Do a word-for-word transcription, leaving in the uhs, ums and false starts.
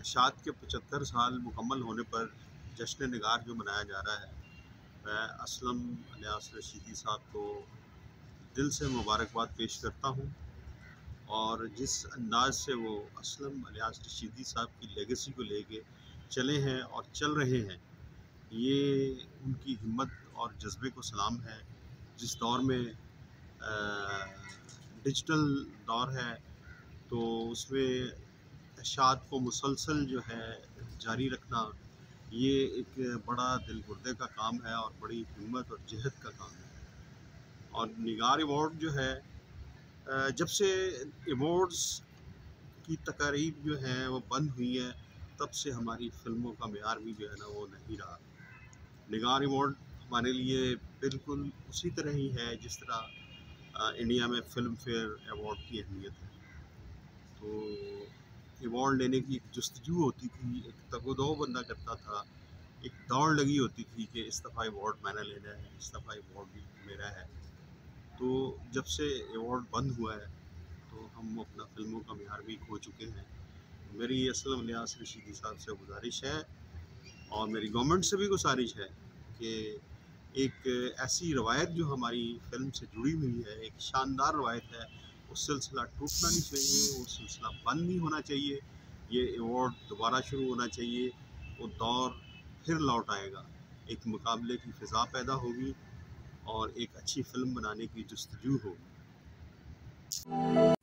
इरशाद के पचहत्तर साल मुकम्मल होने पर जश्न निगार जो मनाया जा रहा है, मैं असलम अलियास रशीदी साहब को दिल से मुबारकबाद पेश करता हूँ। और जिस अंदाज से वो असलम अलियास रशीदी साहब की लेगेसी को लेके चले हैं और चल रहे हैं, ये उनकी हिम्मत और जज्बे को सलाम है। जिस दौर में डिजिटल दौर है, तो उसमें इरशाद को मुसलसल जो है जारी रखना, ये एक बड़ा दिल गुर्दे का काम है और बड़ी हिम्मत और जहद का काम है। और निगार अवार्ड जो है, जब से अवार्ड्स की तकारीब जो हैं वो बंद हुई हैं, तब से हमारी फ़िल्मों का मेयार भी जो है ना वो नहीं रहा। निगार अवार्ड हमारे लिए बिल्कुल उसी तरह ही है जिस तरह इंडिया में फ़िल्म फेयर अवार्ड की अहमियत है। तो अवार्ड लेने की एक जस्तजू होती थी, एक तगोदो बंदा करता था, एक दौड़ लगी होती थी कि इस दफ़ा अवार्ड मैंने लेना है, इस दफ़ा अवार्ड भी मेरा है। तो जब से अवार्ड बंद हुआ है, तो हम अपना फ़िल्मों का मेयार भी खो चुके हैं। मेरी असलम अलियास रशीदी साहब से गुजारिश है और मेरी गवर्नमेंट से भी गुजारिश है कि एक ऐसी रवायत जो हमारी फ़िल्म से जुड़ी हुई है, एक शानदार रवायत है, वो सिलसिला टूटना नहीं चाहिए, वो सिलसिला बंद नहीं होना चाहिए। ये अवार्ड दोबारा शुरू होना चाहिए, वो दौर फिर लौट आएगा, एक मुकाबले की फ़िज़ा पैदा होगी और एक अच्छी फ़िल्म बनाने की जस्तजू होगी।